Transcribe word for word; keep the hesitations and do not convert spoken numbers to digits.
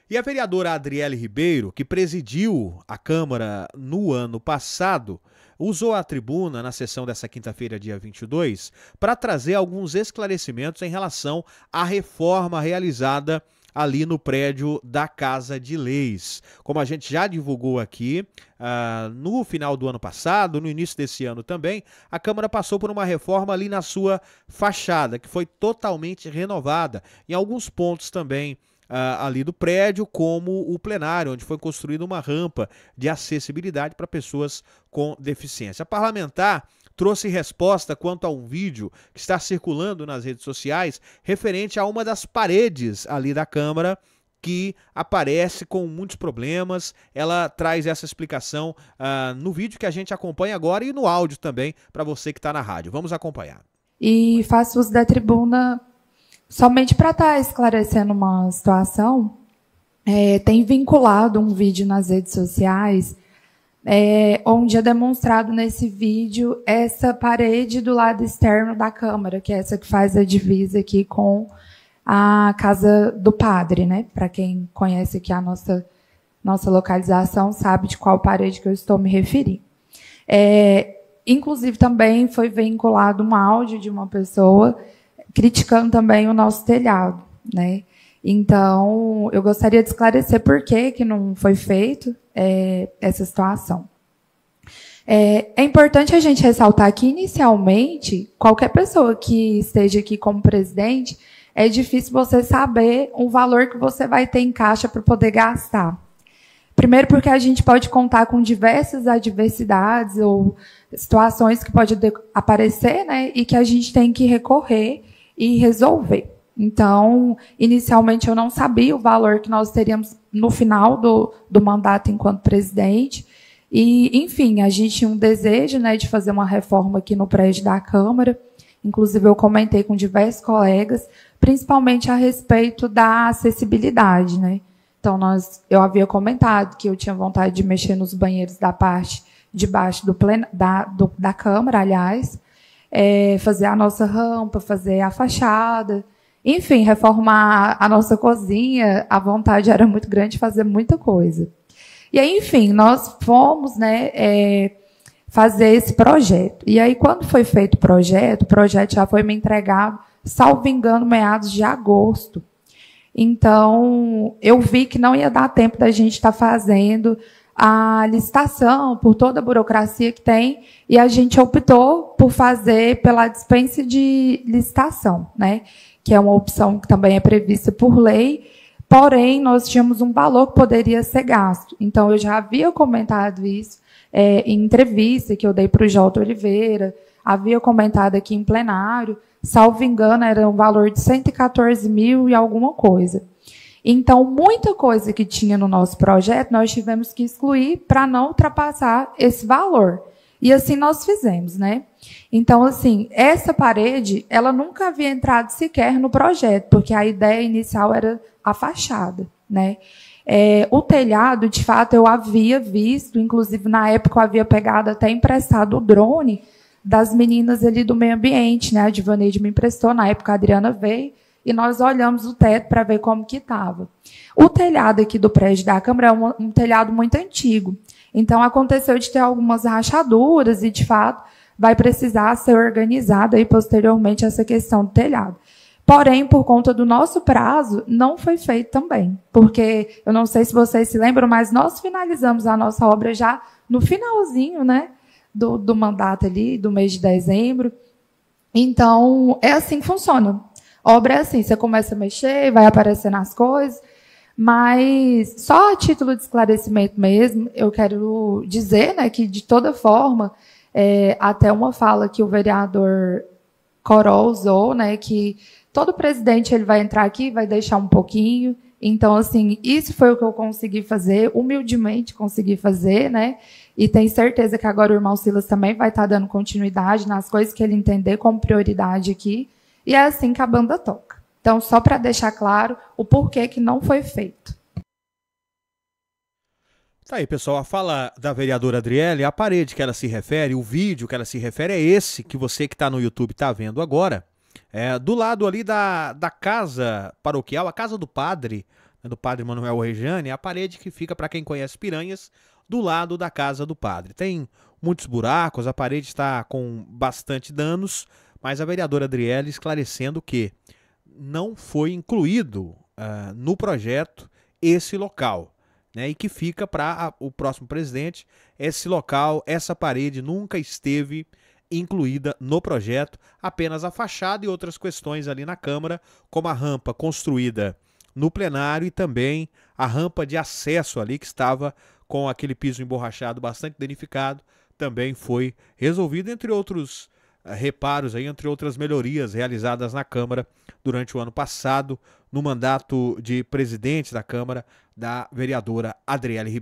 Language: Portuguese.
E a vereadora Adriele Ribeiro, que presidiu a Câmara no ano passado, usou a tribuna na sessão dessa quinta-feira, dia vinte e dois, para trazer alguns esclarecimentos em relação à reforma realizada ali no prédio da Casa de Leis. Como a gente já divulgou aqui, uh, no final do ano passado, no início desse ano também, a Câmara passou por uma reforma ali na sua fachada, que foi totalmente renovada. Em alguns pontos também Uh, ali do prédio, como o plenário, onde foi construída uma rampa de acessibilidade para pessoas com deficiência. A parlamentar trouxe resposta quanto a um vídeo que está circulando nas redes sociais referente a uma das paredes ali da Câmara que aparece com muitos problemas. Ela traz essa explicação uh, no vídeo que a gente acompanha agora e no áudio também para você que está na rádio. Vamos acompanhar. E faço uso da tribuna somente para estar esclarecendo uma situação. É, tem vinculado um vídeo nas redes sociais, é, onde é demonstrado nesse vídeo essa parede do lado externo da Câmara, que é essa que faz a divisa aqui com a Casa do Padre, né? Para quem conhece aqui a nossa, nossa localização, sabe de qual parede que eu estou me referindo. É, inclusive, também foi vinculado um áudio de uma pessoa criticando também o nosso telhado, né? Então, eu gostaria de esclarecer por que que não foi feito é, essa situação. É, é importante a gente ressaltar que, inicialmente, qualquer pessoa que esteja aqui como presidente, é difícil você saber o valor que você vai ter em caixa para poder gastar. Primeiro porque a gente pode contar com diversas adversidades ou situações que podem aparecer, né, e que a gente tem que recorrer e resolver. Então, inicialmente eu não sabia o valor que nós teríamos no final do, do mandato enquanto presidente. E, enfim, a gente tinha um desejo, né, de fazer uma reforma aqui no prédio da Câmara. Inclusive, eu comentei com diversos colegas, principalmente a respeito da acessibilidade, né? Então, nós, eu havia comentado que eu tinha vontade de mexer nos banheiros da parte de baixo do plen, da, do, da Câmara, aliás, é, fazer a nossa rampa, fazer a fachada, enfim, reformar a nossa cozinha. A vontade era muito grande de fazer muita coisa. E aí, enfim, nós fomos, né, é, fazer esse projeto. E aí, quando foi feito o projeto, o projeto já foi me entregado, salvo engano, meados de agosto. Então, eu vi que não ia dar tempo da gente estar fazendo a licitação, por toda a burocracia que tem, e a gente optou por fazer pela dispensa de licitação, né? Que é uma opção que também é prevista por lei, porém, nós tínhamos um valor que poderia ser gasto. Então, eu já havia comentado isso é, em entrevista que eu dei para o Jota Oliveira, havia comentado aqui em plenário, salvo engano, era um valor de cento e quatorze mil e alguma coisa. Então, muita coisa que tinha no nosso projeto, nós tivemos que excluir para não ultrapassar esse valor. E assim nós fizemos, né? Então, assim, essa parede, ela nunca havia entrado sequer no projeto, porque a ideia inicial era a fachada, né? É, o telhado, de fato, eu havia visto, inclusive na época eu havia pegado até emprestado o drone das meninas ali do meio ambiente, né? A Divaneide me emprestou, na época a Adriana veio, e nós olhamos o teto para ver como que estava. O telhado aqui do prédio da Câmara é um, um telhado muito antigo. Então, aconteceu de ter algumas rachaduras e, de fato, vai precisar ser organizada aí posteriormente essa questão do telhado. Porém, por conta do nosso prazo, não foi feito também. Porque, eu não sei se vocês se lembram, mas nós finalizamos a nossa obra já no finalzinho, né, do, do mandato ali, do mês de dezembro. Então, é assim que funciona. Obra é assim, você começa a mexer, vai aparecendo as coisas, mas só a título de esclarecimento mesmo, eu quero dizer, né, que, de toda forma, é, até uma fala que o vereador Corol usou, né, que todo presidente ele vai entrar aqui, vai deixar um pouquinho. Então, assim, isso foi o que eu consegui fazer, humildemente consegui fazer, né, e tenho certeza que agora o irmão Silas também vai estar dando continuidade nas coisas que ele entender como prioridade aqui. E é assim que a banda toca. Então, só para deixar claro o porquê que não foi feito. Tá aí, pessoal, a fala da vereadora Adriele, a parede que ela se refere, o vídeo que ela se refere é esse que você que está no YouTube está vendo agora. É, do lado ali da, da casa paroquial, a casa do padre, do Padre Manuel Rejane, a parede que fica, para quem conhece Piranhas, do lado da casa do padre. Tem muitos buracos, a parede está com bastante danos, mas a vereadora Adriele esclarecendo que não foi incluído uh, no projeto esse local, né, e que fica para o próximo presidente. Esse local, essa parede nunca esteve incluída no projeto, apenas a fachada e outras questões ali na Câmara, como a rampa construída no plenário e também a rampa de acesso ali que estava com aquele piso emborrachado bastante danificado, também foi resolvido, entre outros uh, reparos, aí, entre outras melhorias realizadas na Câmara durante o ano passado, no mandato de presidente da Câmara, da vereadora Adriele Ribeiro.